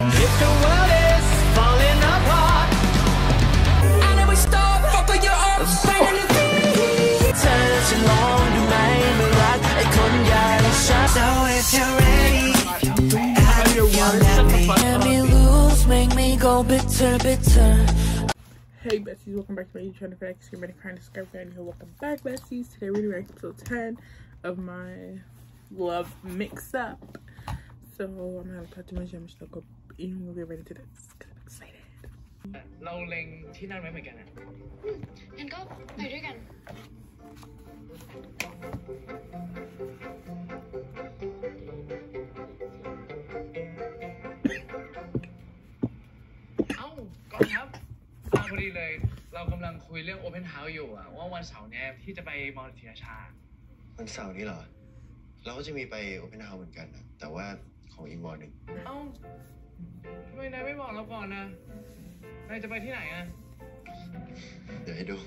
If the world is falling apart and if we stop fucking you up banging the beat เธอจะลองดูไหมเมื่อรักไอ้คนอย่างฉัน So if you're ready let me lose make me go bitter bitter Hey besties, welcome back to my YouTube channel. For next game, kind of subscribe and welcome back besties. Today we're doing episode 10 of my love mix-up. So I'm not gonna talk too much. I'm just gonna go in and we'll get right into this because I'm excited. เราเล็งที่นั่นไว้เหมือนกันนะงั้นก็ไปด้วยกันเอ้าก่อนครับพอดีเลยเรากำลังคุยเรื่อง Open House อยู่อะว่าวันเสาร์นี้ที่จะไปมอญศรีราชาวันเสาร์นี้เหรอเราก็จะมีไป Open House เหมือนกันนะแต่ว่าของอีกวอร์หนึ่งเอ้าทำไมนายไม่บอกเราก่อนนะนายจะไปที่ไหนอะเดี๋ยวให้ดู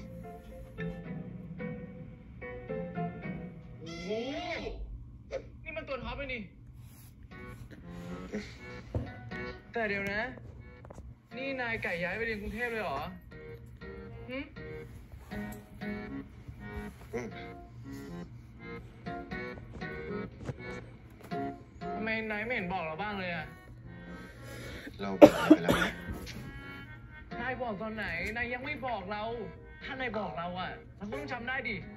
โอ้นี่มันตัวท็อปเลยนี่แต่เดี๋ยวนะนี่นายไก่ย้ายไปเรียนกรุงเทพเลยเหรอทำไมนายไม่เห็นบอกเราบ้างเลยอะเราบอกไปแล้วนะนายบอกตอนไหนนายยังไม่บอกเราถ้านายบอกเราอะเราต้องจำได้ดิ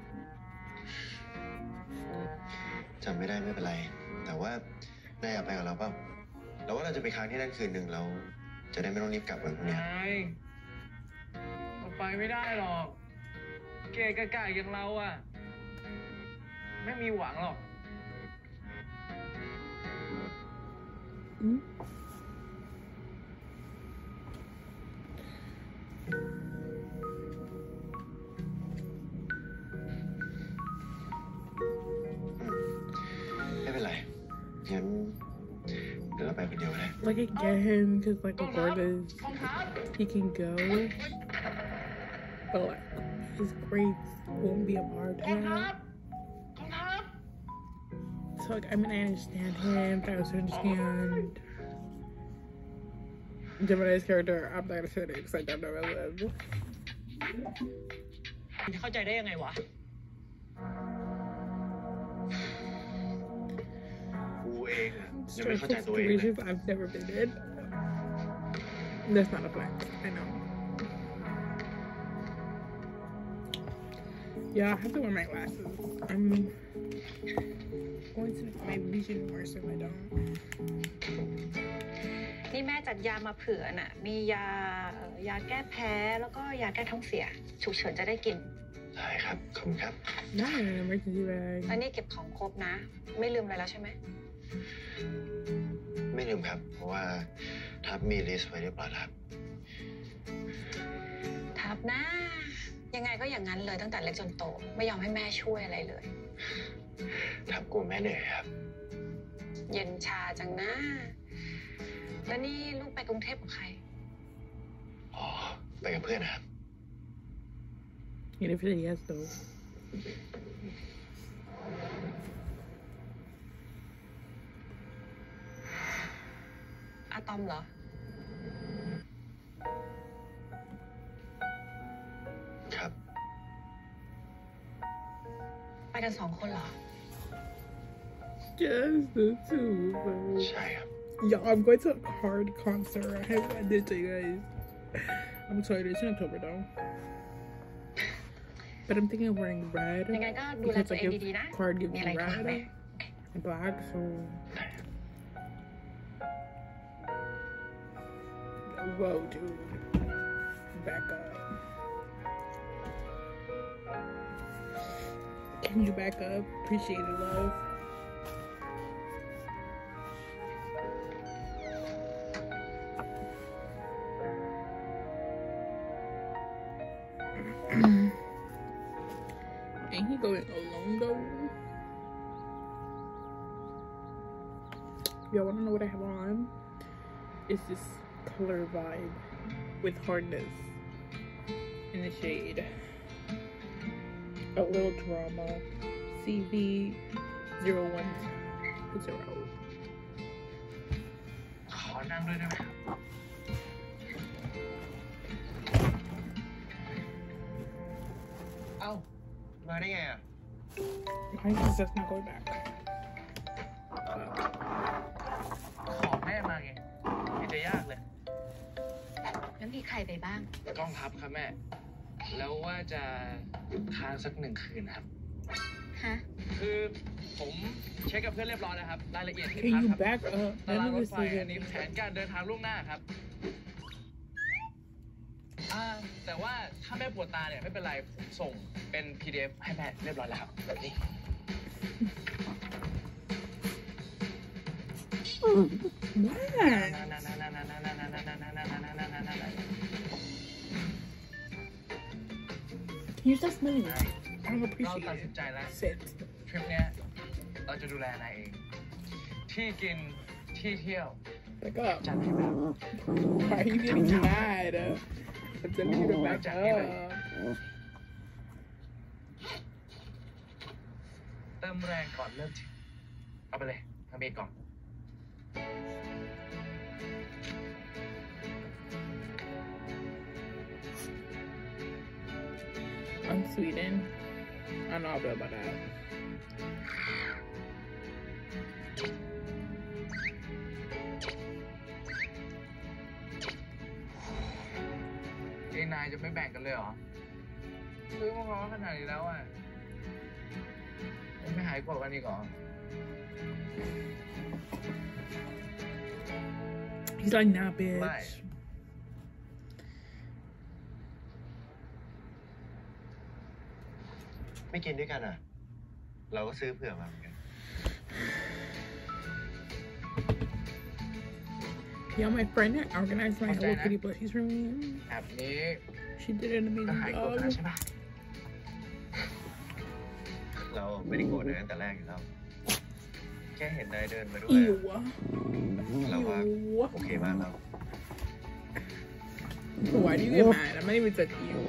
จำไม่ได้ไม่เป็นไรแต่ว่านายอยากไปกับเราเปล่าเราว่าเราจะไปค้างที่นั่นคืนหนึ่งเราจะได้ไม่ต้องรีบกลับวันพรุ่งนี้เราไปไม่ได้หรอกเก๋กะก่อย่างเราอะไม่มีหวังหรอกไม่เป็นไรงั้นเดี๋ยวเราไปคนเดียวเลย Like I get him because like regardless he can go but like his grades won't be a part of that so like I mean I understand him but I also understand Gemini's character. I'm not gonna say it because I don't know where I live เข้าใจได้ยังไงวะกูเองยังไม่เข้าใจตัวเอง I've never been in that's not a flex I know yeah I have to wear my glasses I'm going to my vision worse if I don't นี่แม่จัดยามาเผื่อน่ะมียาแก้แพ้แล้วก็ยาแก้ท้องเสียฉุกเฉินจะได้กินได้ครับขอบคุณครับได้ไม่คิดว่าอันนี้เก็บของครบนะไม่ลืมอะไรแล้วใช่ไหมไม่ลืมครับเพราะว่าทับมีลิสต์ไว้เรียบร้อยแล้วทับนะยังไงก็อย่างนั้นเลยตั้งแต่เล็กจนโตไม่ยอมให้แม่ช่วยอะไรเลยทับกลัวแม่เหนื่อยครับเย็นชาจังนะแล้วนี่ลูกไปกรุงเทพกับใครอ๋อไปกับเพื่อนนะครับ Even if it yes though อะตอมเหรอครับไปกัน2 คนเหรอ Yes the two ใช่ครับ Yo, I'm going to a Card concert. I haven't ended to you guys. I'm sorry, it's in October though. But I'm thinking of wearing red because like if Card gives me red and black, so. Whoa, dude. Back up. Can you back up? Appreciate it, love. Ain't he going alone though? Y'all wanna know what I have on? It's this color vibe with hardness in the shade. A little drama. CV0110. อนั่งด้วยได้ไหมครับเอ้า มาได้ไงอ่ะ Why is this not going back? ขอแม่มาไงไม่จะยากเลยแล้วมีใครไปบ้างกองทัพครับแม่ แล้วว่าจะค้างสัก1 คืนนะครับฮะคือผมเช็คกับเพื่อนเรียบร้อยแล้วครับ รายละเอียดที่ Can พัก you ครับ back up? ตาราง Let ร me ถไฟ see อันนี้ it. แผนการเดินทางล่วงหน้าครับ แต่ว่าถ้าแม่ปวดตาเนี่ยไม่เป็นไร ผมส่งเป็น PDF ให้แม่เรียบร้อยแล้วครับนี่ What? Can you stop smelling it? I don't เรา appreciate ตัดสิน it. ใจแล้ว Sit. ทริปเนี้ยเราจะดูแลนายเอง ที่กินที่เที่ยว Back up. จัดให้แบบ Why are you getting mad? I'm telling you to back Jack, up. เติมแรงก่อนเริ่มทริปเอาไปเลยทำเองก่อน I'm Sweden. I know about that. นายจะไม่แบ่งกันเลยเหรอซื้อมาร้อนขนาดนี้แล้วอ่ะยังไม่หายโกรธกันอีกเหรอ He's like, nah, bitch. Right. ไม่กินด้วยกันอ่ะ เราก็ซื้อเผื่อมาเหมือนกัน Yeah, my friend that organized my Hello Kitty plushies for me. แบบนี้ She did an ก็ amazing หายโกรธกันแล้ว job. ใช่ปะเราไม่ได้โกรธนายตั้งแต่แรกอยู่แล้ว แค่เห็นนายเดินมาด้วย Ew. เราว่า Ew. โอเคมากแล้ว Why do you get mad? I'm not even touching you.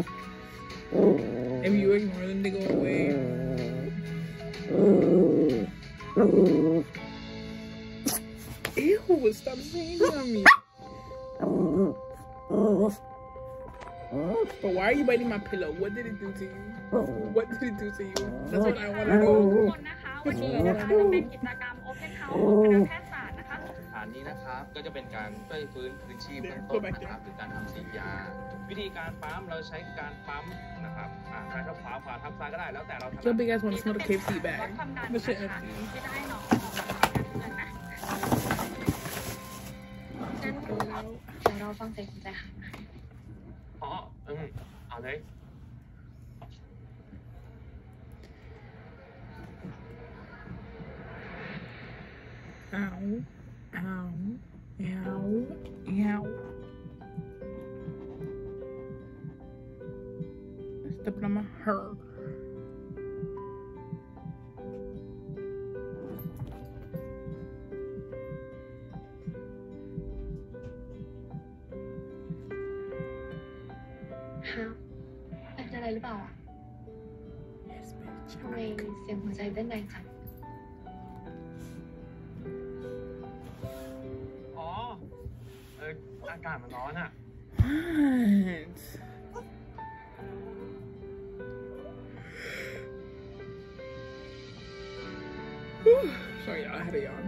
If you ignore them, they go away. Ew, stop saying that on me. But why are you biting my pillow? What did it do to you? What did it do to you? That's what I want to ทุก know. คนนะคะวันนี้นะคะจะเป็นกิจกรรม Open House ของคณะแพทยศาสตร์นะคะฐานนี้นะครับก็จะเป็นการช่วยฟื้นคืนชีพเบื้องต้นนะครับหรือการทำฉีดยา วิธีการปั๊มเราใช้การปั๊มนะครับใช้ทับขวาทับซ้ายก็ได้แล้วแต่เราถนั So ด big ass want to smell the KFC วัด bag. ความดัน The นะ shit คะ empty. ที่จะให้น้องออกมานะงั้นเดี๋ยวเราฟังเสียงคุณแจค่ะอ๋อเอาเลย Ow. Ow. Ow. Ow. Stepping on my hair. Huh? เป็นอะไรหรือเปล่าอ่ะ Yes, bitch. ทำไมเสียงหัวใจเต้นแรงจังอ๋ออากาศมันร้อนอ่ะ What? Whew. Sorry, y'all. I had a yawn.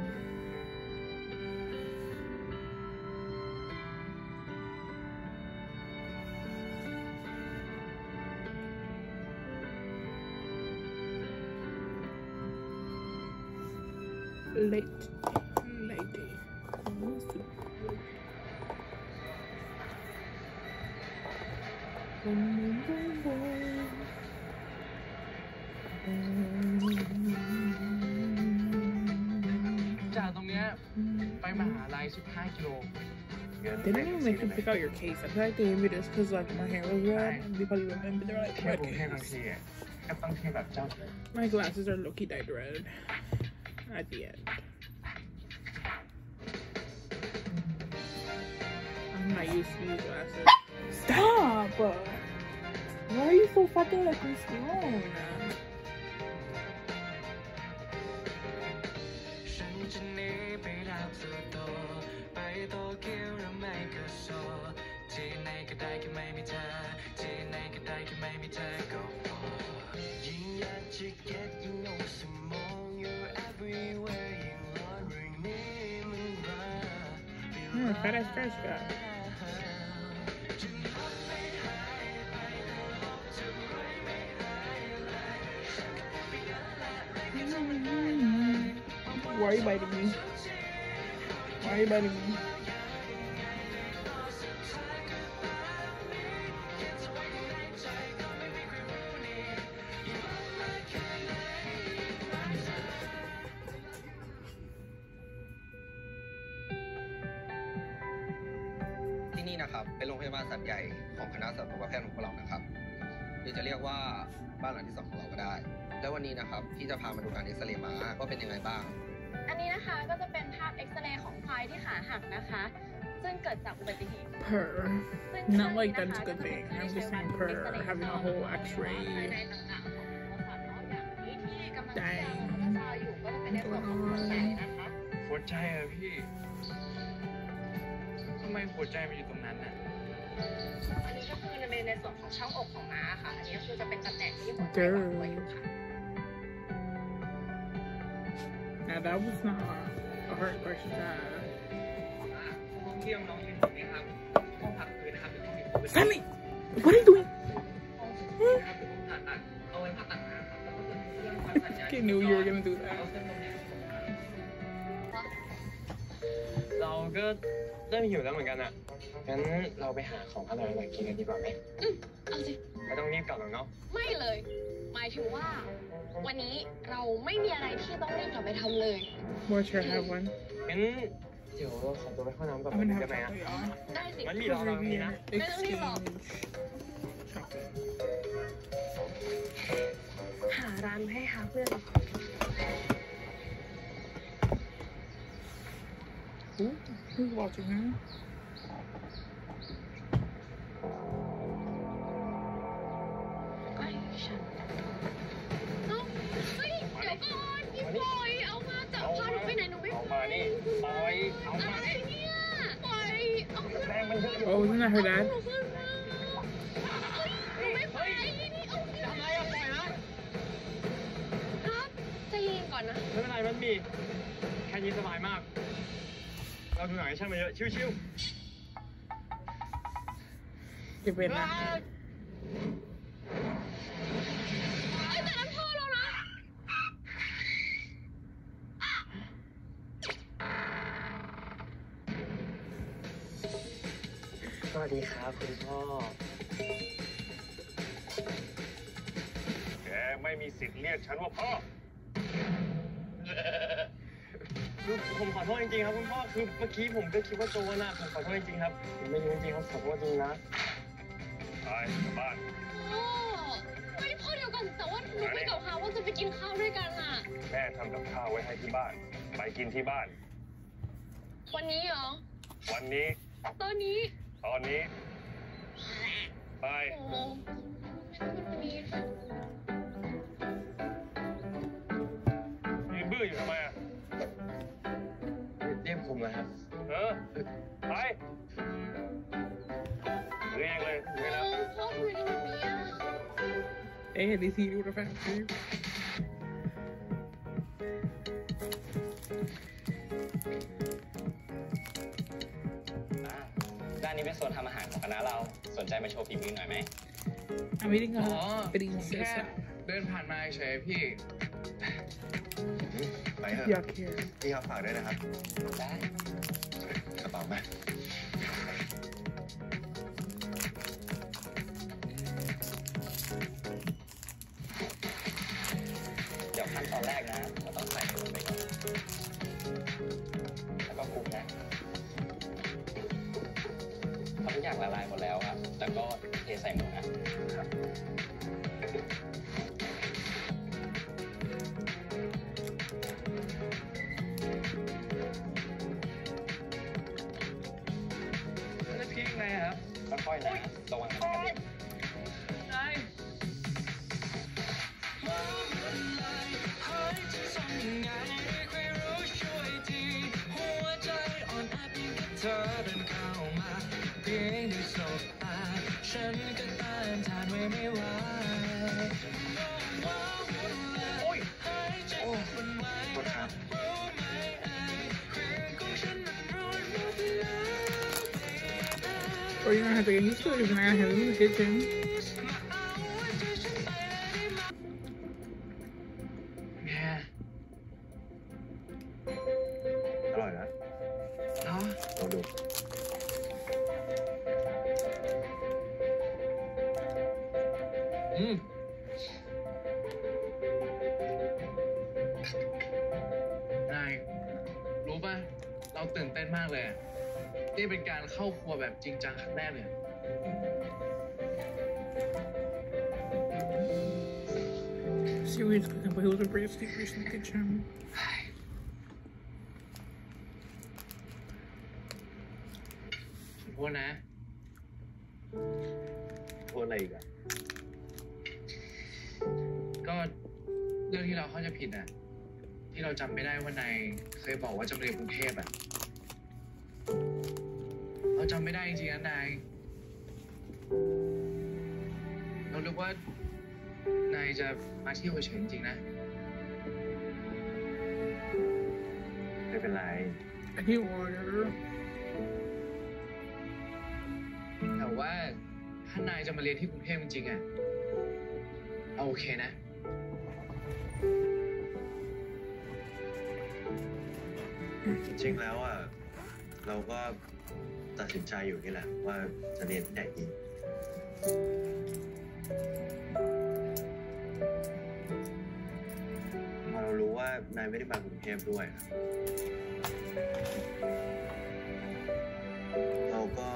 Late. จากตรงเนี้ยไปมหาลัย15 กิโล They didn't even make you pick out your case. I feel like they gave me this because like my hair was red. And they probably remember they're like เที่ยว red กรุงเทพบาง case. ทีอ่ะก็ต้องเที่ยวแบบเจ้าเลย My glasses are low-key dyed red at the end. I'm not used to these glasses. Stop! Why are you so fucking like this long? ฉันจะหนีไปแล้วตัวโตไป kind of fat ass car she got. Why are you biting me? Why are you biting me? ที่นี่นะครับเป็นโรงพยาบาลสัตว์ใหญ่ของคณะสัตวแพทย์ของพวกเรานะครับหรือจะเรียกว่าบ้านหลังที่2ของเราก็ได้แล้ววันนี้นะครับพี่จะพามาดูการเอ็กซเรย์ม้าว่าเป็นยังไงบ้างอันนี้นะคะก็จะเป็นภาพเอ็กซเรย์ของควายที่ขาหักนะคะซึ่งเกิดจากอุบัติเหตุ Per. Not like that's a good thing. I'm just saying per having a whole X-ray. Dang. หัวใจอะพี่ทำไมหัวใจมันอยู่ตรงนั้นน่ะอันนี้ก็คือในส่วนของช่องอกของม้าค่ะอันนี้ก็คือจะเป็นตำแหน่งที่หัวใจวางไว้อยู่ค่ะ Now that was not a hard question to ask. ห้องที่น้องๆอยู่ตรงนี้ครับห้องพักพื้นนะครับเป็นห้องที่ Sammy, what are you doing? ผ่าตัดเอาไว้ผ่าตัดนะครับแล้วก็เป็นเครื่องผ่าตัดใหญ่ I knew you were gonna do เอา that. เส้นตรงนี้เราก็เริ่มหิวแล้วเหมือนกันอ่ะงั้นเราไปหาของอร่อยๆกินกันดีกว่าไหมเอาสิไม่ต้องรีบกลับหรอกเนาะไม่เลย หมายถึงว่าวันนี้เราไม่มีอะไรที่ต้องรีบกลับไปทำเลย Watch her have one. งั้นเดี๋ยวขอตัวไปเข้าน้ำก่อน I'm gonna ได้ have ไหมอ่ะ chocolate, y'all. ได้สิมันมีรอเราตรงนี้นะ Exchange chocolate. หาร้านให้หาเพื่อน Ooh, who's watching her? ใกล้ฉันเอ้าเฮ้ยเดี๋ยวก่อนพี่ปล่อยเอามาจับพาหนูไปไหนหนูไม่เอาไปมานี่ปล่อยเอาอะมาไรเนี่ยปล่อยเอาขึ้นแรงมันเยอะอยู่ Oh, isn't that her ห dad? นูขึ้นมาเฮ้ยหนูไม่ไปนี่เอาขึ้นทำไรอะปล่อยนะครับใจเย็นก่อนนะไม่เป็นไรมันมีแค่นี้สบายมาก เราดูหนังแอคชั่นมาเยอะ ชิว Give ๆ it back. เอ้ยแต่นั้นพ่อแล้วนะสวัสดีครับคุณพ่อแกไม่มีสิทธิ์เรียกฉันว่าพ่อคือผมขอโทษจริงๆครับคุณพ่อ คือเมื่อกี้ผมก็คิดว่าโจรนะผมขอโทษจริงๆครับ ผมไม่รู้จริงๆครับขอโทษจริงนะไปกลับบ้านพ่อไม่พ่อเดี๋ยวก่อนแต่ว่าหนูคุยกับเขาว่าจะไปกินข้าวด้วยกันอ่ะแม่ทำกับข้าวไว้ให้ที่บ้าน ไปกินที่บ้านวันนี้เหรอวันนี้ตอนนี้ตอนนี้ ไปโอ้โหวันนี้ยืนบื้ออยู่ทำไมอ่ะเรียกผมนะครับไปเรียกเลยเรียกแล้วพ่อทำไมทำแบบนี้อ่ะ Hey, at least he would have had to. ด้านนี้เป็นโซนทำอาหารของคณะเรา สนใจมาโชว์ฝีมือหน่อยไหม I'm eating a princesa. เดินผ่านมาเฉยพี่ไปเถอะ Yuck here. พี่ครับฝากด้วยนะครับได้กระเป๋ามาเดี๋ยวขั้นตอนแรกนะเราต้องใส่หมูลงไปก่อนแล้วก็คลุกนะพอทุกอย่างละลายหมดแล้วครับ แล้วก็เทใส่หมูนะครับแล้วพี่ยังไงครับค่อยๆนะระวังนะครับนายโอ้ยโอ้โทษครับ Or you're gonna have to get used to it if you're not gonna have it in the kitchen. อร่อยนะลองดูนายรู้ป่ะเราตื่นเต้นมากเลยนี่เป็นการเข้าครัวแบบจริงจังครั้งแรกเลย Serious cooking, but he was a brave sleepers in the kitchen. ขอโทษนะโทษอะไรอีกอ่ะก็เรื่องที่เราเข้าใจผิดอ่ะที่เราจำไม่ได้ว่านายเคยบอกว่าจะเรียนกรุงเทพอ่ะเราจำไม่ได้จริงๆนะนายเราคิดว่านายจะมาเที่ยวเฉยๆจริงๆนะไม่เป็นไร I need water. แต่ว่าถ้านายจะมาเรียนที่กรุงเทพจริงๆอ่ะเอาโอเคนะจริงๆแล้วอ่ะเราก็ตัดสินใจอยู่นี่แหละว่าจะเรียนที่ไหนดีพอเรารู้ว่านายไม่ได้มากรุงเทพด้วยเราก็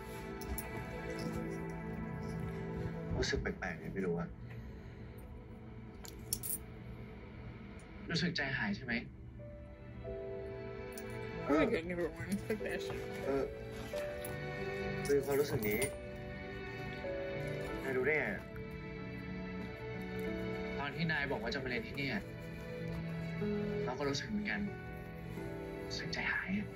รู้สึกแปลกๆไงไม่รู้อ่ะรู้สึกใจหายใช่ไหม I like it, everyone. Fuck that shit. มีความรู้สึกนี้นายรู้ได้ไงตอนที่นายบอกว่าจะมาเรียนที่นี่เราก็รู้สึกเหมือนกันรู้สึกใจหายอะ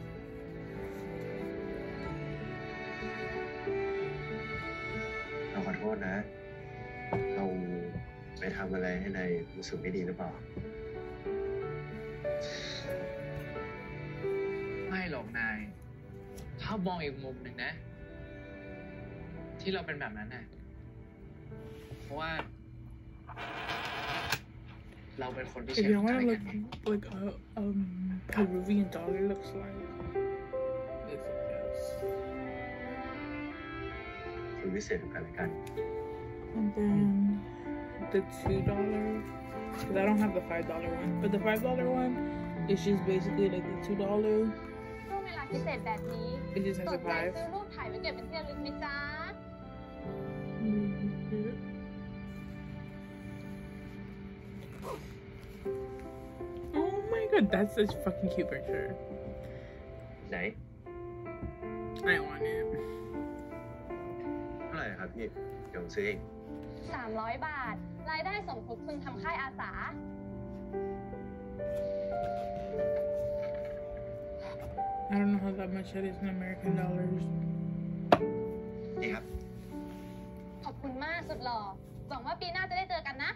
เราขอโทษนะ เราไปทำอะไรให้นายรู้สึกไม่ดีหรือเปล่าไม่หรอกนาย ถ้ามองอีกมุมหนึ่งนะ ที่เราเป็นแบบนั้นน่ะเพราะว่า เราเป็นคนที่ If เชื่ you อใจ want to กัน look like a Peruvian dollar looks like, it's like this. คือวิเศษของกันและกัน And then the $2, because I don't have the $5 one, but the $5 one is just basically like the $2. ช่วงเวลาพิเศษแบบนี้ It just ส has น a ใจ 5. ซื้อรูปถ่ายไว้เก็บเป็นที่ระลึกไหมจ๊ะ Oh my god, that's such a fucking cute picture. ไหน I want it. เท่าไหร่ครับพี่ เดี๋ยวผมซื้อเอง 300 บาท รายได้สมทบทุนทำค่ายอาสา I don't know how that much that is in American dollars. นี่ครับขอบคุณมากสุดหล่อ หวังว่าปีหน้าจะได้เจอกันนะ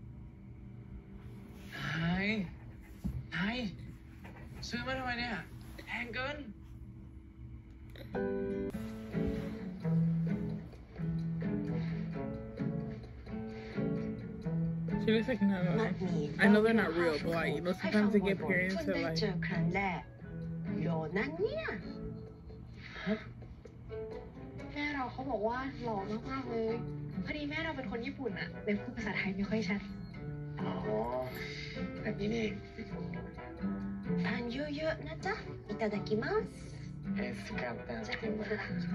นายซื้อมาทำไมเนี่ยแพงเกิน She looks like another. I know they're not real, but like, you know, sometimes they get parents that ได้ like. เจอครั้งแรกโลนั้นเนี่ยแม่เราเขาบอกว่าหล่อมากๆเลยพอดีแม่เราเป็นคนญี่ปุ่นอะเลยพูดภาษาไทยไม่ค่อยชัดอ๋อ แบบนี้นี่เองทานเยอะๆนะจ๊ะいただきますเอสกับแต่じゃあいただきます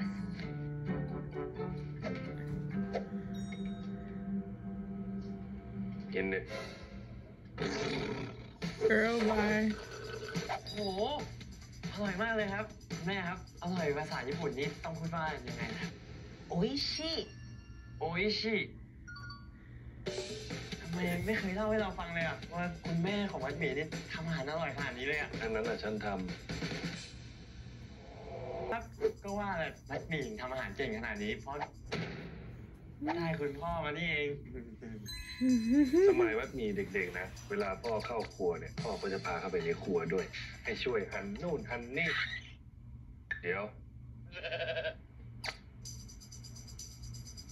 กินเลย Girl, bye. โหอร่อยมากเลยครับ แม่ครับ อร่อยภาษาญี่ปุ่นนี่ต้องพูดว่ายังไงนะโออิชิโออิชิทำไมไม่เคยเล่าให้เราฟังเลยอะว่าคุณแม่ของวัดหมี่นี่ทำอาหารอร่อยขนาดนี้เลยอะอันนั้นน่ะฉันทครับก็ว่าแหละวัดหมี่ทำอาหารเก่งขนาดนี้ เพราะได้คุณพ่อมานี่เองำสมัยวัดมีเด็กๆนะ เวลาพ่อเข้าครัวเนี่ย พ่อก็จะพาเข้าไปในครัวด้วย ให้ช่วยหั่นนู่นหั่นนี่ เดี๋ยว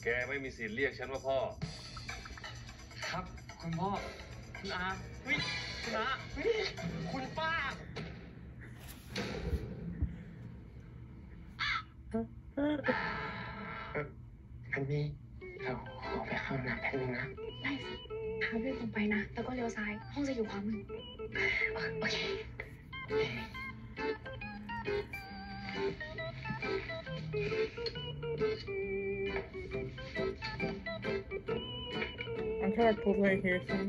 แกไม่มีสิทธิ์เรียกฉันว่าพ่อครับคุณพ่อคุณอาเฮ้ยคุณอาเฮ้ยคุณป้าอันนี้เราขอไปเข้าห้องน้ำแป๊บนึงนะได้สิหาเรื่องตรงไปนะแล้วก็เลี้ยวซ้ายห้องจะอยู่ขวามือโอเค I'm trying to pull right here, son.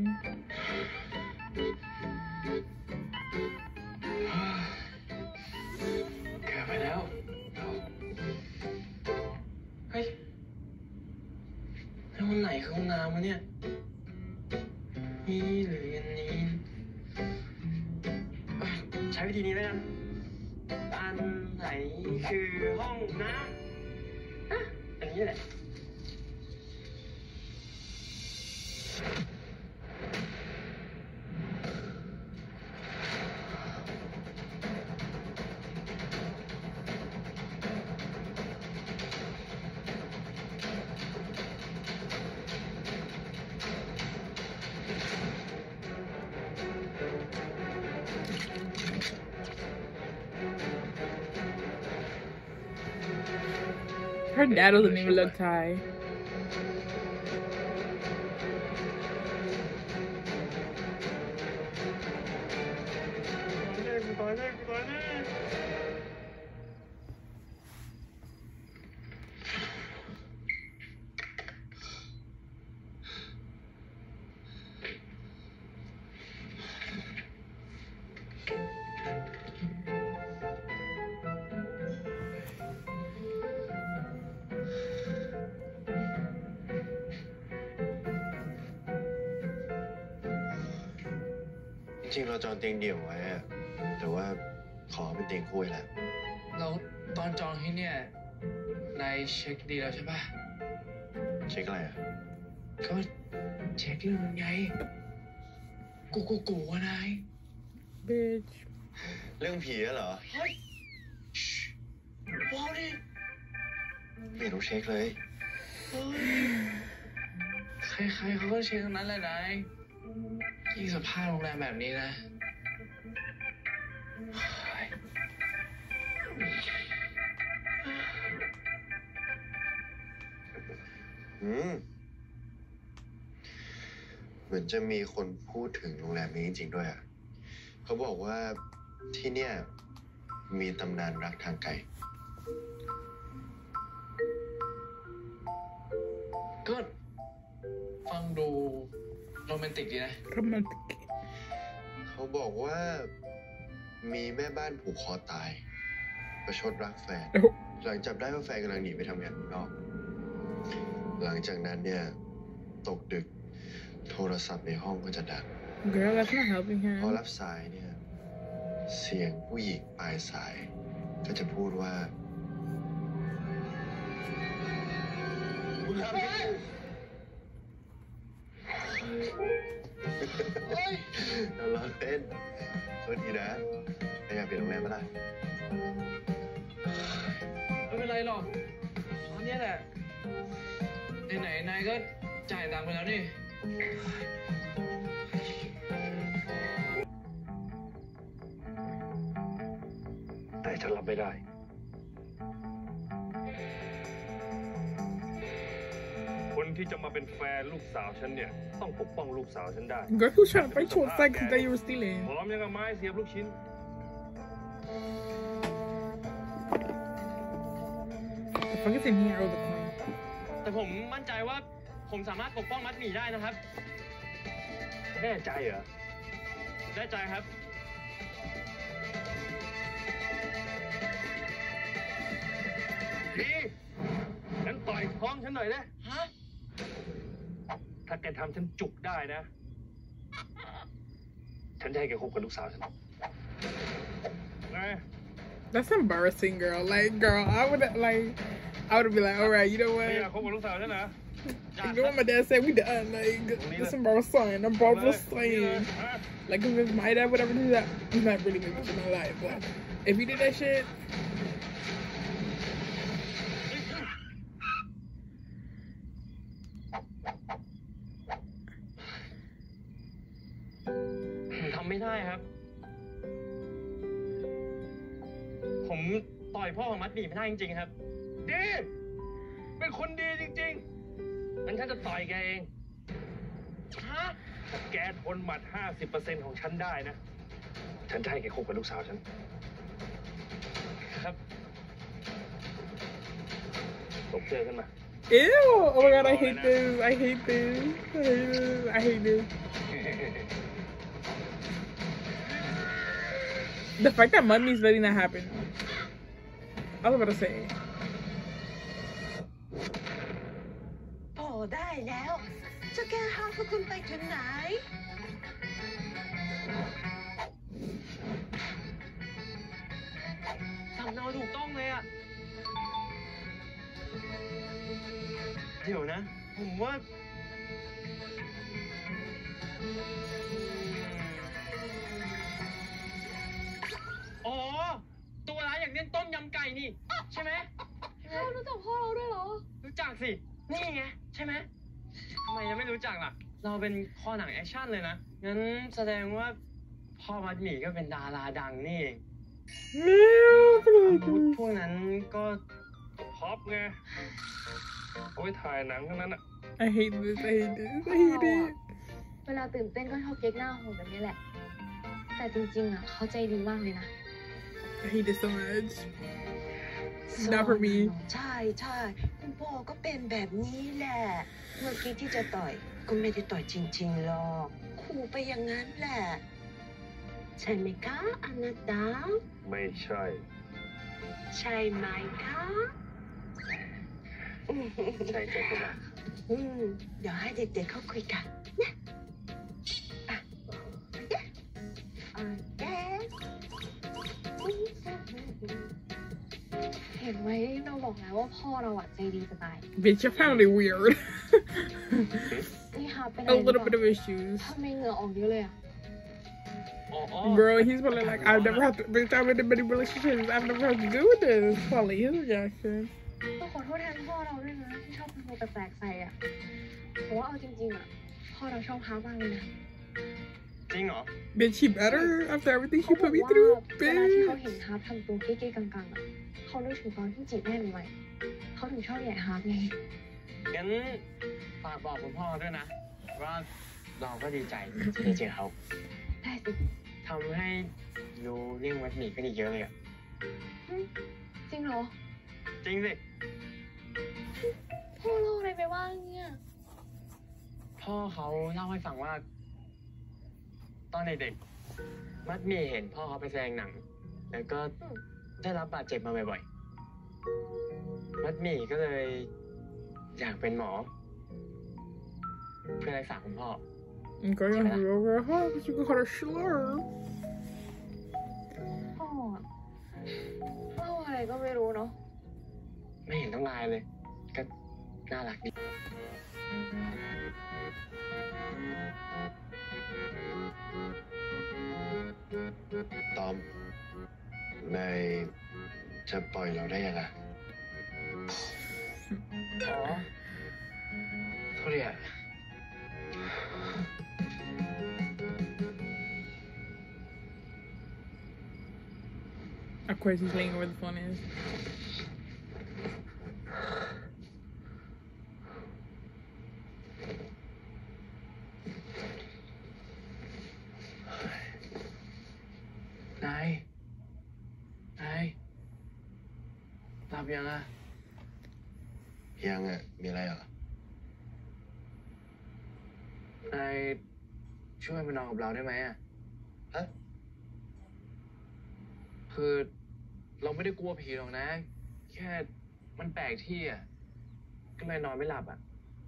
เกือบไปแล้วเฮ้ยแล้ววันไหนคือห้องน้ำวะเนี่ยนี่หรืออันนี้ใช้วิธีนี้แล้วกันอันไหนคือห้องน้ำอันนี้แหละ Her dad doesn't even look Thai. จริงเราจองเตียงเดี่ยวไว้อะแต่ว่าขอเป็นเตียงคู่แหละแล้วตอนจองที่เนี่ยนายเช็คดีแล้วใช่ปะเช็คอะไรอ่ะก็เช็คเรื่องไงกูว่านาย Bitch. เรื่องผีเหรอเฮ้ยว้าวดิไม่รู้เช็คเลยใครๆเขาก็เช็คทั้งนั้นแหละนายยิ่งสภาพโรงแรมแบบนี้นะเหมือนจะมีคนพูดถึงโรงแรมนี้จริงๆด้วยอ่ะเขาบอกว่าที่เนี่ยมีตำนานรักทางไกลก็ฟังดูโรแมนติกดีนะ Romantic. เขาบอกว่ามีแม่บ้านผูกคอตายประชดรักแฟน หลังจับได้ว่าแฟนกำลังหนีไปทำงานข้างนอกหลังจากนั้นเนี่ยตกดึกโทรศัพท์ในห้องก็จะดัง Girl, that's not helping พอ him. รับสายเนี่ยเสียงผู้หญิงปลายสายก็จะพูดว่าเราล้อเล่นโทษทีนะแต่อยากเปลี่ยนโรงแรมมาละไม่เป็นไรหรอกตอนนี้แหละไหนๆนายก็จ่ายตังค์ไปแล้วนี่แต่ฉันรับไม่ได้คนที่จะมาเป็นแฟนลูกสาวฉันเนี่ยต้องปกป้องลูกสาวฉันได้ Girl, who's trying to fight you outside because that you were stealing? พร้อมยังกับไม้เสียบลูกชิ้น The fuck is in here all the time? แต่ผมมั่นใจว่าผมสามารถปกป้องมัดหมี่ได้นะครับแน่ใจเหรอแน่ใจครับดีงั้นต่อยท้องฉันหน่อยนะฮะถ้าแกทำฉันจุกได้นะ ฉันจะให้แกคบกับลูกสาวฉันไง That's embarrassing, girl. Like, girl, I would be like, all right, you know ไม่อยาก what? คบกับลูกสาวฉันนะ You know what my dad said? We done. Like, that's embarrassing. I'm probably saying. Like, if my dad would ever do that, he's not really making it in my life. But if he did that shit, ต่อยพ่อของมัดหมี่ไม่ได้จริงๆครับดีเป็นคนดีจริงๆงั้นฉันจะต่อยแกเองฮะถ้าแกทนหมัด 50% ของฉันได้นะ ฉันจะให้แกคบกับลูกสาวฉันครับตบเสื้อขึ้นมา Ew! Oh my god, I hate this. I hate this. I hate this. The fact that Mummy's letting that happen. I was about to say. พอได้แล้วจะแก้ห้ามพวกคุณไปถึงไหนสำเนาถูกต้องเลยอะเดี๋ยวนะ ผมว่าอ๋อ ตัวร้ายอย่างเล่นต้มยำไก่นี่ ใช่ไหมพ่อรู้จักพ่อเราด้วยเหรอรู้จักสิ นี่ไง ใช่ไหมทำไมยังไม่รู้จักล่ะ เราเป็นคอหนังแอคชั่นเลยนะ งั้นแสดงว่าพ่อมัดหมี่ก็เป็นดาราดังนี่เองอาวุธพวกนั้นก็พร็อปไง เอาไว้ถ่ายหนังทั้งนั้นอะ I hate this. I hate this. I hate it. เวลาตื่นเต้นก็ชอบเก๊กหน้าโหดแบบนี้แหละ แต่จริงๆอ่ะเขาใจดีมากเลยนะ I hate this so much. Not for me. ใช่ใช่คุณพ่อก็เป็นแบบนี้แหละเมื่อกี้ที่จะต่อยก็ไม่ได้ต่อยจริงๆหรอกขู่ไปอย่างนั้นแหละใช่ไหมคะอนันดาไม่ใช่ใช่ไหมคะใช่ใจขึ้นมาเดี๋ยวให้เด็กๆเขาคุยกันนะเห็นไหมเราบอกแล้วว่าพ่อเราอ่ะใจดีจะตาย Bitch, your family weird. นี่ฮาเป็น A little bit of issues. ทำไมเหงื่อออกเยอะเลยอ่ะ Bro, he's probably like, I've never had to, bitch, I'm in many relationships. I've never had to do this. Probably his reaction. ต้องขอโทษแทนพ่อเราด้วยนะที่ชอบทำตัวแปลกๆใส่อ่ะเพราะว่าเอาจริงๆอ่ะพ่อเราชอบฮาบ้างเลยนะจริงเหรอ Bitch, he better after everything he put me ว่า through. เวลาที่เขา Bitch. เห็นฮาร์ปทำตัวเก๊ๆกังๆอ่ะเขานึกถึงตอนที่จีบแม่ใหม่ๆเขาถึงชอบแย่ฮาร์ปไงงั้นฝากบอกคุณพ่อด้วยนะ ว่าเราก็ดีใจที่ได้เจอเขาได้สิทำให้รู้เรื่องมัดหมี่กันอีกเยอะเลยอะจริงเหรอจริงสิพ่อเล่าอะไรไปบ้างเนี่ยพ่อเขาเล่าให้ฟังว่า ตอนเด็กๆมัดหมี่เห็นพ่อเขาไปแสดงหนัง แล้วก็ได้รับบาดเจ็บมาบ่อยๆมัดหมี่ก็เลยอยากเป็นหมอ เพื่อรักษาคุณพ่อ Okay, I'm gonna go over her heart, but you can call her slur. พ่อเล่าอะไรก็ไม่รู้เนาะไม่เห็นต้องอายเลย ก็น่ารักดีตอมนายจะปล่อยเราได้ยังไงอ๋อโทษทีอะ Of course, he's laying where the phone is. นายหลับยังอะยังอ่ะ มีอะไรเหรอนายช่วยมานอนกับเราได้ไหมอะฮะคือเราไม่ได้กลัวผีหรอกนะ แค่มันแปลกที่อะก็เลยนอนไม่หลับอะ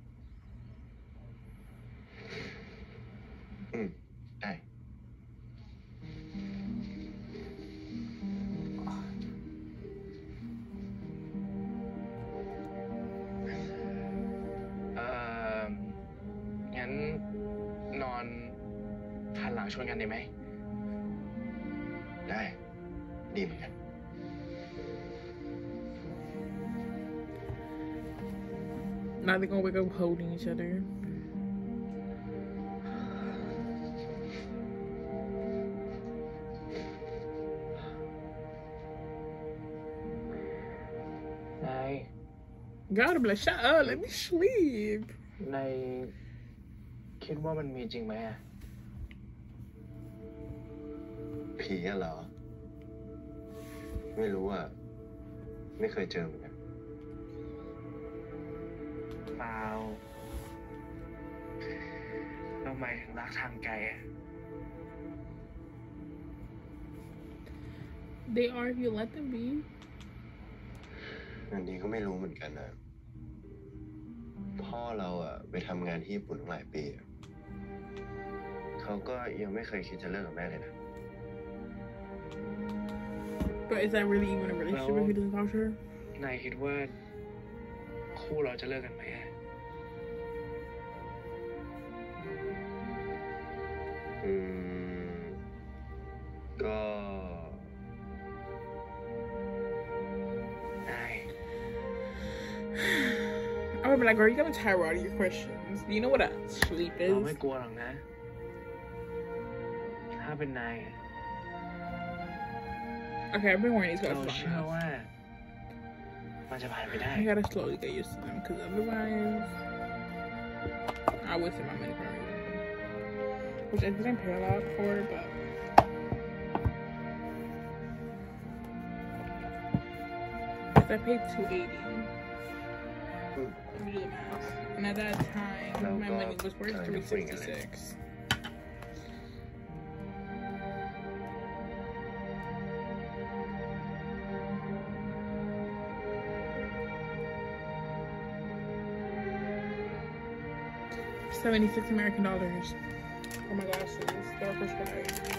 ได้งั้นนอนหันหลังชนกันได้ไหมได้ ดีเหมือนกัน Now they're gonna wake up holding each other. gotta be like shut up let me sleep ในคิดว่ามันมีจริงไหมผีอะเหรอไม่รู้อ่ะไม่เคยเจอเหมือนกันเปล่าทำไมถึงรักทางไกลอะ they are if you let them be อันนี้ก็ไม่รู้เหมือนกันนะพ่อเราอ่ะไปทำงานที่ญี่ปุ่นหลายปีเขาก็ยังไม่เคยคิดจะเลิกกับแม่เลยนะ but is that really even a relationship if he doesn't talk to her นายคิดว่าคู่เราจะเลิกกันไหมก็ I would be like, girl, you gotta tire out of your questions. You know what a sleep is? เราไม่กลัวหรอกนะ ถ้าเป็นนาย Okay, I've been wearing these เรา guys เชื่อ long ว่ามันจะผ่านไปได้ I gotta slowly get used to them, because otherwise, I wasted my money for a reason. Which I didn't pay a lot for, but I paid $280. Let me do the math. And at that time, my money was worth $366. $76 American dollars for my glasses. They're prescribed.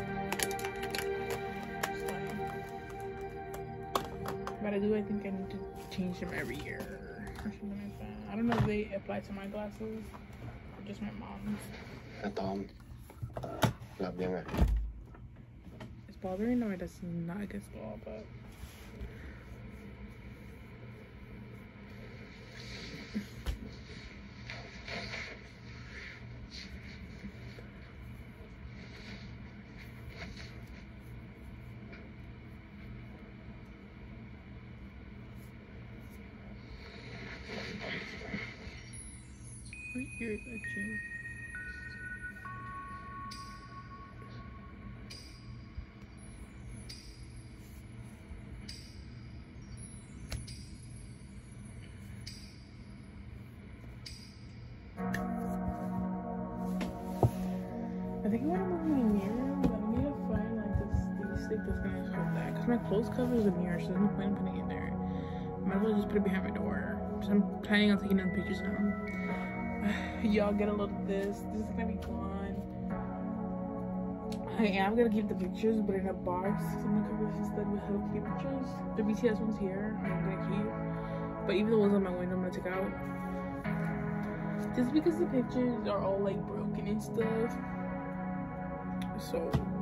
But I think I need to change them every year or something like that. I don't know if they apply to my glasses or just my mom's. อะตอมหลับยังไง It's bothering? No, it does not get small, but my ear is itching. I think I want to move my mirror, but I need to find like this stick that's gonna hold that. Cause my clothes cover is a mirror, so there's no point in putting it in there. Might as well just put it behind my door. So I'm planning on taking them pictures now. Y'all get a load of this. This is gonna be gone. I am gonna keep the pictures, but in a box. So I'm gonna cover this instead with Hello Kitty pictures. The BTS ones here, I'm gonna keep. But even the ones on my window, I'm gonna take out. Just because the pictures are all like broken and stuff. So,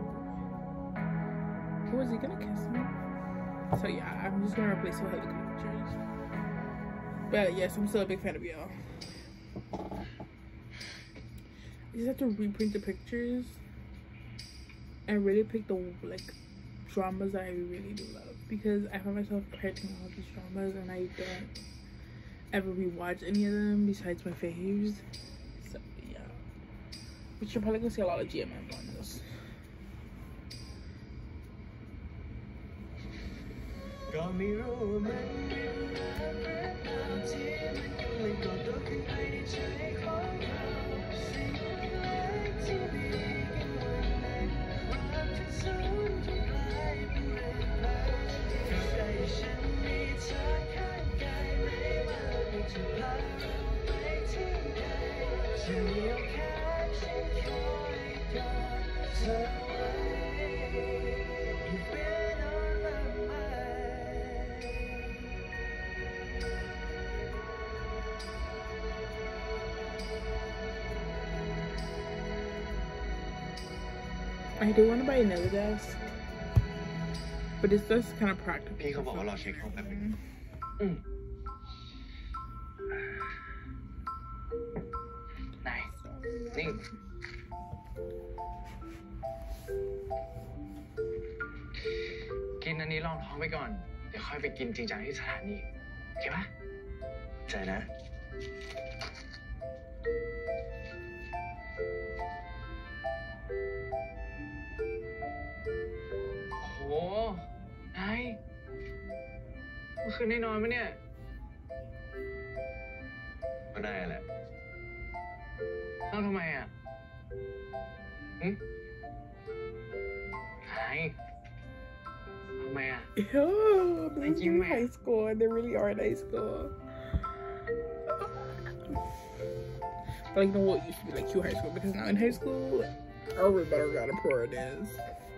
who is he gonna kiss me? So yeah, I'm just gonna replace all Hello Kitty pictures. But yes, I'm still a big fan of y'all. I just have to reprint the pictures and really pick the like dramas that I really do love, because I find myself collecting all these dramas and I don't ever rewatch any of them besides my faves. So yeah, but you're probably gonna see a lot of GMM on this. I do want to buy another desk, but this desk is kind of practical. พี่เขาบอกว่าเราเช็คห้องแป๊บนึงนายนี่กินอันนี้ลองท้องไปก่อน เดี๋ยวค่อยไปกินจริงจังที่สถานีโอเคปะใจนะโอ้นายเมื่อคืนได้นอนไหมเนี่ยก็ได้แหละเล่าทำไมอ่ะนายทำไมอ่ะ Yeah, this is high school, and they really are in high school. But like, you know what used to be like cute high school, because now in high school, everybody got a poor it is.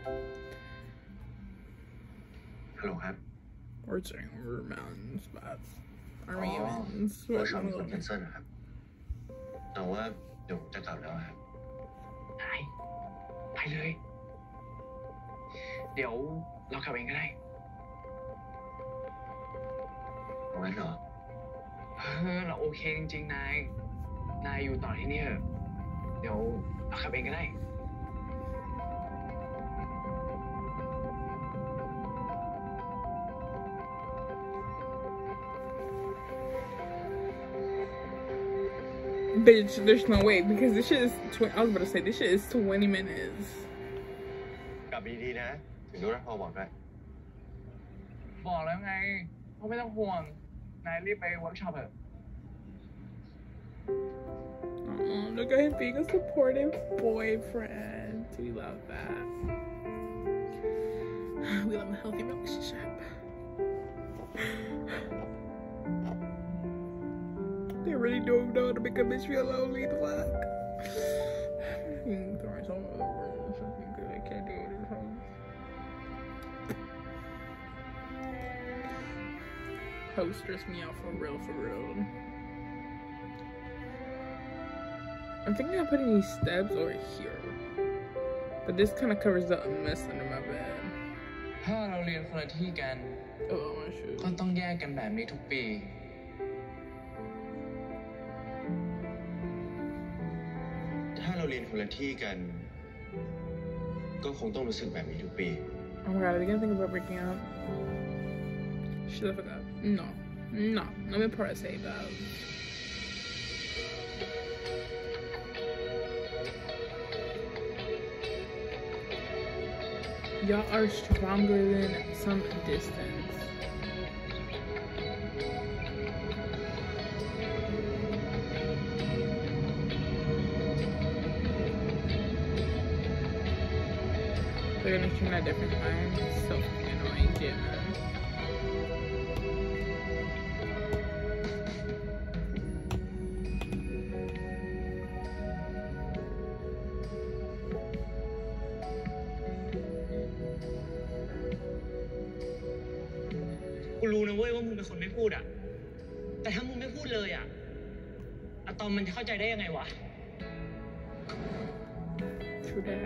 ฮัลโหลครับ We're saying we're mountains, but are we เวิ humans? ร์กช็อปมีคนแคนเซิลนะครับแต่ว่าเดี๋ยวจะกลับแล้วครับไปเลย เดี๋ยวเรากลับเองก็ได้งั้นเหรอเราโอเคจริงๆ นายอยู่ต่อที่นี่เถอะ เดี๋ยวเรากลับเองก็ได้ Bitch, there's no way, because this shit is, I was about to say, this shit is 20 minutes. กลับดีๆนะ ถึงรู้แล้วพอบอกด้วยบอกแล้วไงว่าไม่ต้องห่วง นายรีบไปเวิร์กช็อปเถอะ Oh, look at him being a supportive boyfriend. We love that. We love a healthy relationship. They really don't know how to make a bitch feel lonely. The fuck? Throwing some of the words or something because I can't do it at home. Host stress me out for real, for real. I'm thinking of putting these steps over here, but this kind of covers up a mess under my bed. ถ้าเราเรียนคนละที่กัน Oh, my shoe. ก็ต้องแยกกันแบบนี้ทุกปีถ้าเราเรียนคนละที่กัน ก็คงต้องรู้สึกแบบนี้ทุกปี Oh my god, are they gonna think about breaking up? Shut the fuck up. No. No. Let me part say that. Y'all are stronger than some distance. They're gonna turn at different times. It's so fucking annoying, yeah. กูรู้นะเว้ยว่ามึงเป็นคนไม่พูดอ่ะ แต่ถ้ามึงไม่พูดเลยอ่ะอะตอมมันจะเข้าใจได้ยังไงวะ True that.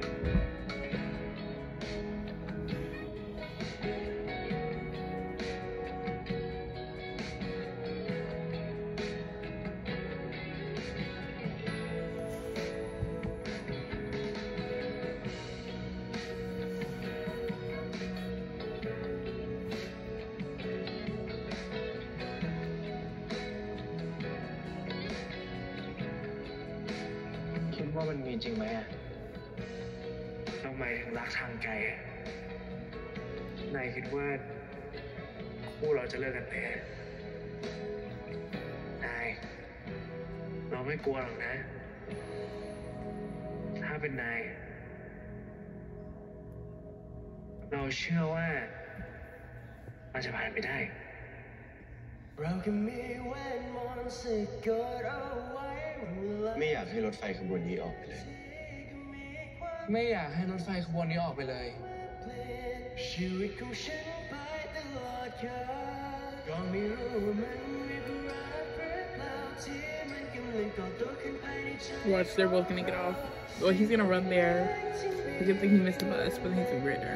คิดว่ามันมีจริงไหมอ่ะทำไมถึงรักทางไกลอ่ะ นายคิดว่าคู่เราจะเลิกกันไหมอะนาย เราไม่กลัวหรอกนะ ถ้าเป็นนาย เราเชื่อว่ามันจะผ่านไปได้ไม่อยากให้รถไฟขบวนนี้ออกไปเลยไม่อยากให้รถไฟขบวนนี้ออกไปเลยชีวิตของฉันไปตลอดกาลก็ไม่รู้ว่ามันมีรักหรือเปล่าที่มันกำลังก่อตัวขึ้นภายในใจ Watch, they're both gonna get off. Well, he's gonna run there. He's gonna think he missed the bus, but he's gonna be right there.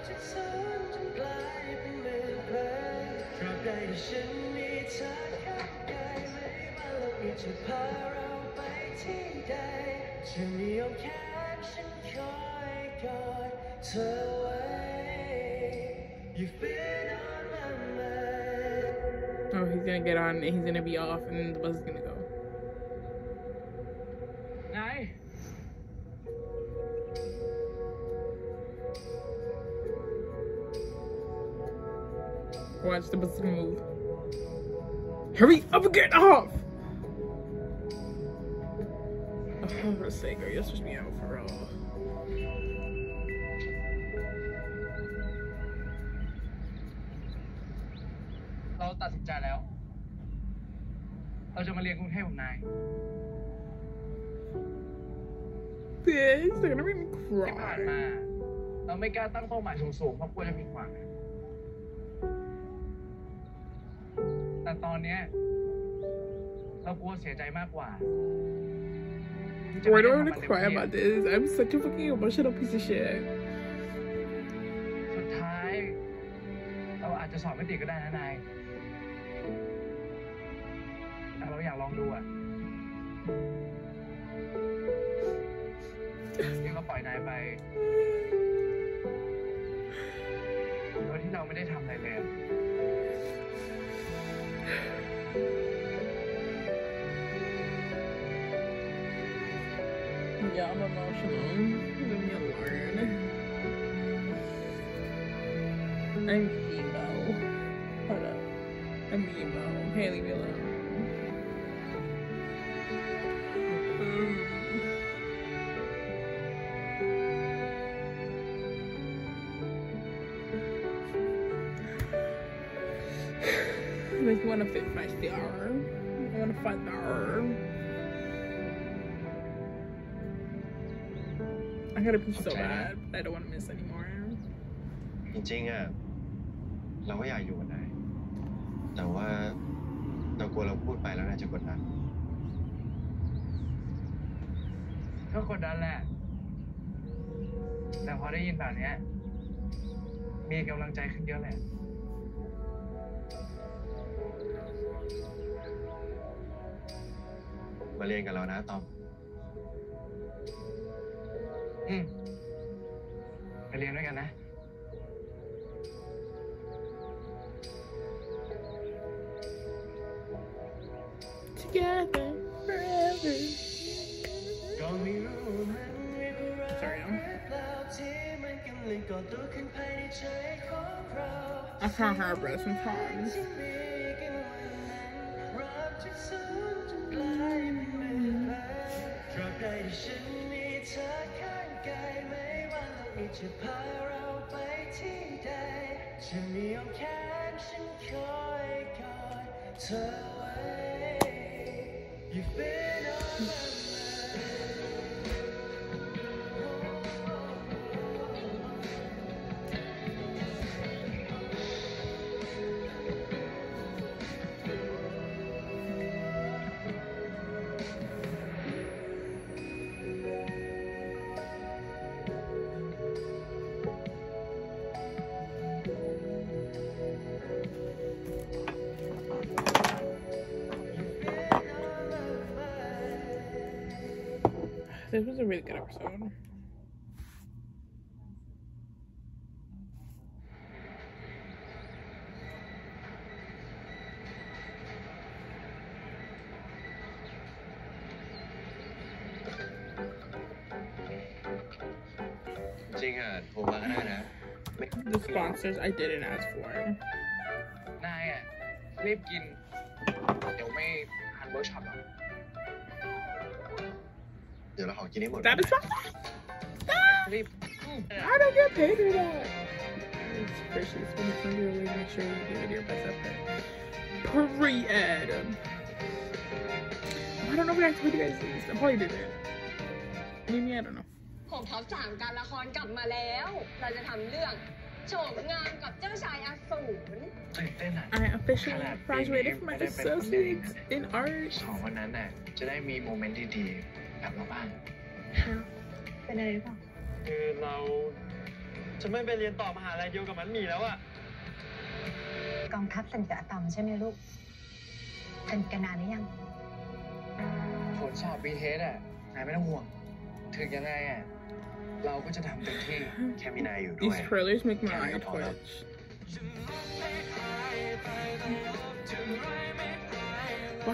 ตราบใดที่ฉันมีเธอข้างกายไม่ว่าโลกนี้จะพาเราไปที่ใดจะมีอ้อมแขนฉันคอยกอดเธอไว้ You've been on my mind Oh, he's gonna get on and he's gonna be off and the bus is gonna go. ไง Watch, the bus is gonna move. Hurry up and get off! Oh, for the sake, are you supposed to be out for real? เราตัดสินใจแล้ว เราจะมาเรียนกรุงเทพกับนาย Bitch, they're gonna make me ที่ผ่าน cry. มา เราไม่กล้าตั้งเป้าหมายสูงๆเพราะกลัวจะผิดหวัง แต่ตอนเนี้ยเรากลัวเสียใจมากกว่า Why do I want to cry about this? I'm such a fucking emotional piece of shit. สุดท้าย เราอาจจะสอบไม่ติดก็ได้นะนาย แต่เราอยากลองดูอ่ะยังก็ปล่อยนายไปโดยที่เราไม่ได้ทำอะไรเลย Yeah, I'm emotional. Leave me alone. I'm emo. Hold up. I'm emo. Hey, leave me alone. Makes me want to fit my star. I want to fight the arm. I gotta pee so bad. I don't want to miss anymore. จริงๆอ่ะเราก็อยากอยู่กับนายแต่ว่าเรากลัวเราพูดไปแล้วนายจะกดดันก็กดดันแหละ แต่พอได้ยินแบบนี้มีกำลังใจขึ้นเยอะแหละมาเรียนกับเรานะตอมไปเรียนด้วยกันนะ Together forever. Sorry, I can't have breath sometimes. You've been on my mind. This was a really good episode. The sponsors I didn't ask for. นายอ่ะรีบกิน เดี๋ยวไม่ทันเวิร์กช็อปหรอกเดี๋ยวเราขอกินให้หมด That is fine. I don't get paid for that. It's precious when it's under really make sure you give it your best effort. Period. I don't know if I told you guys this. I probably didn't. Maybe I don't know. ผมท็อป3การละครกลับมาแล้ว เราจะทำเรื่องโฉมงามกับเจ้าชายอสูร I officially graduated from my associates in art. สองวันนั้นน่ะจะได้มีโมเมนต์ดีๆแบบเราบ้างเป็นอะไรหรือเปล่าคือเราจะไม่ไปเรียนต่อมหาลัยเดียวกับมันมีแล้วอะกองทัพสัญญาต่ำใช่ไหมลูกเป็นกันนานหรือยังผลสอบบีเทสอะนายไม่ต้องห่วง ถึงยังไงอะเราก็จะทำเต็มที่แค่มีนายอยู่ด้วย These trailers make my eye twitch.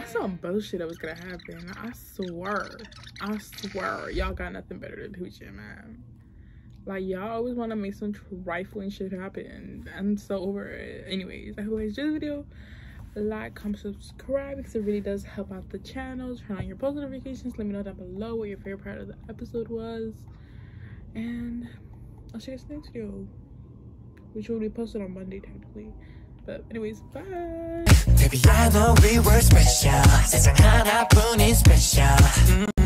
some bullshit that was gonna happen. I swear, y'all got nothing better to do, man. Like, y'all always want to make some trifling shit happen. I'm so over it. Anyways, I hope you guys enjoyed the video. Like, comment, subscribe, because it really does help out the channel. Turn on your post notifications. Let me know down below what your favorite part of the episode was. And I'll see you guys next video, which will be posted on Monday, technically. But anyways, bye. Baby, I know we were special. 세상 하나뿐인 special.